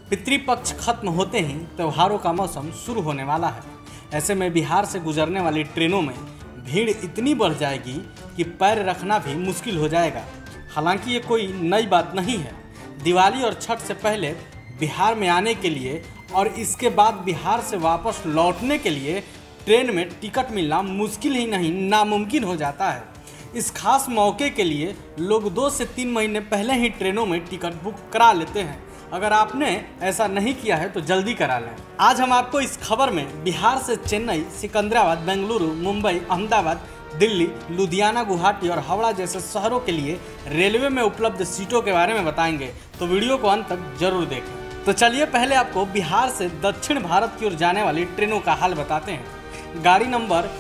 पितृपक्ष खत्म होते ही त्योहारों का मौसम शुरू होने वाला है। ऐसे में बिहार से गुजरने वाली ट्रेनों में भीड़ इतनी बढ़ जाएगी कि पैर रखना भी मुश्किल हो जाएगा। हालांकि ये कोई नई बात नहीं है। दिवाली और छठ से पहले बिहार में आने के लिए और इसके बाद बिहार से वापस लौटने के लिए ट्रेन में टिकट मिलना मुश्किल ही नहीं नामुमकिन हो जाता है। इस खास मौके के लिए लोग 2 से 3 महीने पहले ही ट्रेनों में टिकट बुक करा लेते हैं। अगर आपने ऐसा नहीं किया है तो जल्दी करा लें। आज हम आपको इस खबर में बिहार से चेन्नई, सिकंदराबाद, बेंगलुरु, मुंबई, अहमदाबाद, दिल्ली, लुधियाना, गुवाहाटी और हावड़ा जैसे शहरों के लिए रेलवे में उपलब्ध सीटों के बारे में बताएंगे, तो वीडियो को अंत तक जरूर देखें। तो चलिए पहले आपको बिहार से दक्षिण भारत की ओर जाने वाली ट्रेनों का हाल बताते हैं। गाड़ी नंबर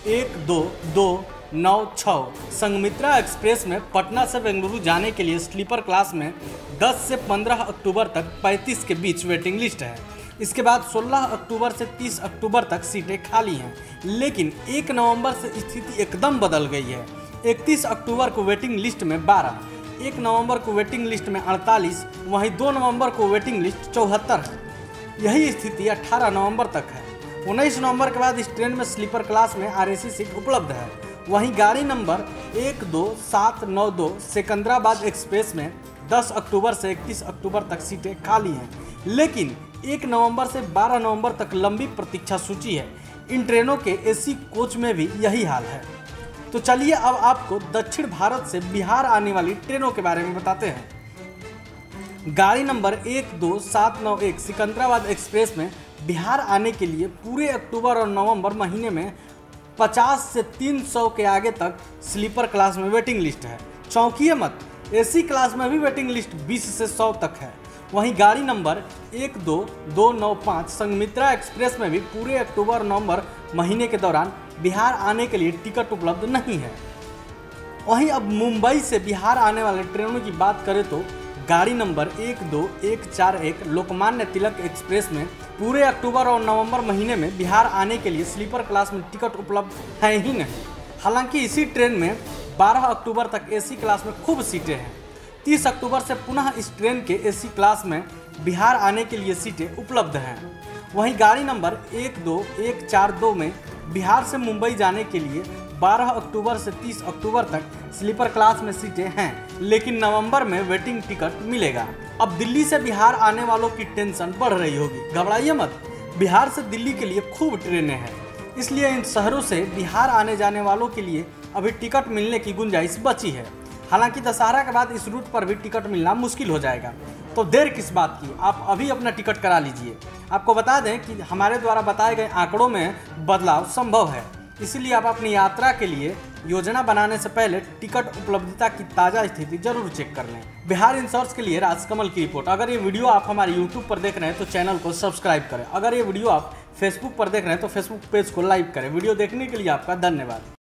12296 संघमित्रा एक्सप्रेस में पटना से बेंगलुरु जाने के लिए स्लीपर क्लास में 10 से 15 अक्टूबर तक 35 के बीच वेटिंग लिस्ट है। इसके बाद 16 अक्टूबर से 30 अक्टूबर तक सीटें खाली हैं, लेकिन 1 नवंबर से स्थिति एकदम बदल गई है। 31 अक्टूबर को वेटिंग लिस्ट में 12, 1 नवंबर को वेटिंग लिस्ट में 48, वहीं 2 नवंबर को वेटिंग लिस्ट 74 है। यही स्थिति 18 नवंबर तक है। 19 नवंबर के बाद इस ट्रेन में स्लीपर क्लास में RAC सीट उपलब्ध है। वहीं गाड़ी नंबर 12792 सिकंदराबाद एक्सप्रेस में 10 अक्टूबर से 31 अक्टूबर तक सीटें खाली हैं, लेकिन 1 नवंबर से 12 नवंबर तक लंबी प्रतीक्षा सूची है। इन ट्रेनों के AC कोच में भी यही हाल है। तो चलिए अब आपको दक्षिण भारत से बिहार आने वाली ट्रेनों के बारे में बताते हैं। गाड़ी नंबर 12791 सिकंदराबाद एक्सप्रेस में बिहार आने के लिए पूरे अक्टूबर और नवंबर महीने में 50 से 300 के आगे तक स्लीपर क्लास में वेटिंग लिस्ट है। चौंकिए मत, AC क्लास में भी वेटिंग लिस्ट 20 से 100 तक है। वहीं गाड़ी नंबर 12295 संघमित्रा एक्सप्रेस में भी पूरे अक्टूबर और नवंबर महीने के दौरान बिहार आने के लिए टिकट उपलब्ध नहीं है। वहीं अब मुंबई से बिहार आने वाले ट्रेनों की बात करें तो गाड़ी नंबर 12141 लोकमान्य तिलक एक्सप्रेस में पूरे अक्टूबर और नवंबर महीने में बिहार आने के लिए स्लीपर क्लास में टिकट उपलब्ध है ही नहीं। हालांकि इसी ट्रेन में 12 अक्टूबर तक AC क्लास में खूब सीटें हैं। 30 अक्टूबर से पुनः इस ट्रेन के AC क्लास में बिहार आने के लिए सीटें उपलब्ध हैं। वहीं गाड़ी नंबर 12142 में बिहार से मुंबई जाने के लिए 12 अक्टूबर से 30 अक्टूबर तक स्लीपर क्लास में सीटें हैं, लेकिन नवंबर में वेटिंग टिकट मिलेगा। अब दिल्ली से बिहार आने वालों की टेंशन बढ़ रही होगी। घबराइए मत, बिहार से दिल्ली के लिए खूब ट्रेनें हैं, इसलिए इन शहरों से बिहार आने जाने वालों के लिए अभी टिकट मिलने की गुंजाइश बची है। हालांकि दशहरा के बाद इस रूट पर भी टिकट मिलना मुश्किल हो जाएगा, तो देर किस बात की, आप अभी अपना टिकट करा लीजिए। आपको बता दें कि हमारे द्वारा बताए गए आंकड़ों में बदलाव संभव है, इसीलिए आप अपनी यात्रा के लिए योजना बनाने से पहले टिकट उपलब्धता की ताज़ा स्थिति जरूर चेक कर लें। बिहार इंश्योरेंस के लिए राजकमल की रिपोर्ट। अगर ये वीडियो आप हमारे YouTube पर देख रहे हैं तो चैनल को सब्सक्राइब करें। अगर ये वीडियो आप Facebook पर देख रहे हैं तो Facebook पेज को लाइक करें। वीडियो देखने के लिए आपका धन्यवाद।